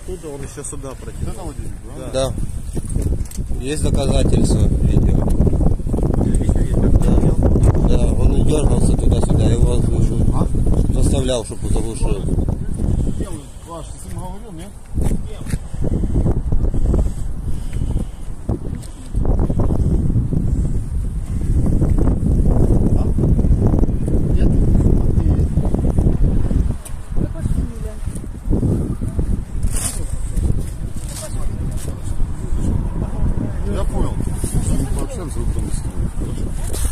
оттуда, он еще сюда протянул. Это водитель, да? Да. Есть доказательства видео. Да, он и дергался туда-сюда, я его заставлял, чтобы заглушил. Ваш, ты с ним говорил, нет? Я понял. Мы пообщаемся, вы потом снимаете. Хорошо?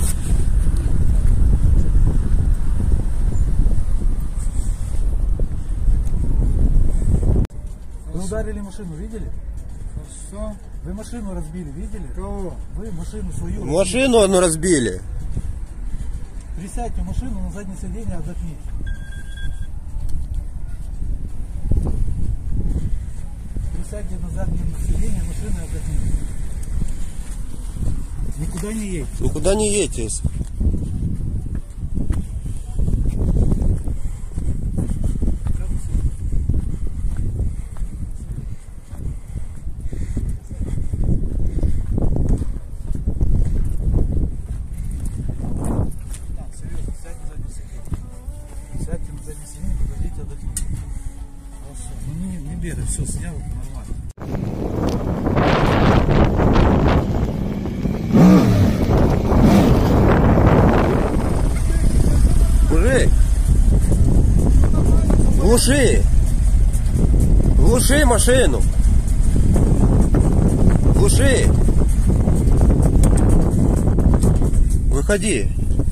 Вы ударили машину, видели? Что? Вы машину разбили, видели? Кого? Вы машину свою. Машину одну разбили. Присядьте в машину, на заднее сиденье отдохните. Присядьте на заднее сиденье машины и отдохните. Никуда не едьте. Никуда не едьте. Сядьте на заднее сиденье, подождите, отдохните. Хорошо. Ну не бегай, все, снял, нормально. Мужик! Глуши! Глуши машину! Глуши! Выходи!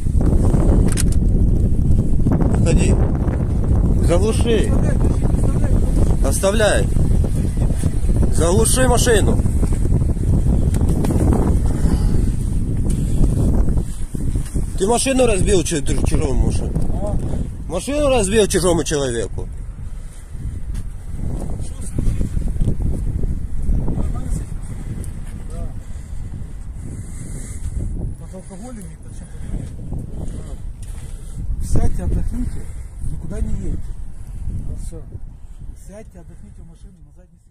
Выходи! Заглуши! Оставляй! Заглуши машину! Ты машину разбил чужому машину. Машину разбил чужому человеку. Под алкоголем и под чем-то. Сядьте, отдохните, никуда не едьте. Хорошо. Сядьте, отдохните в машину на задней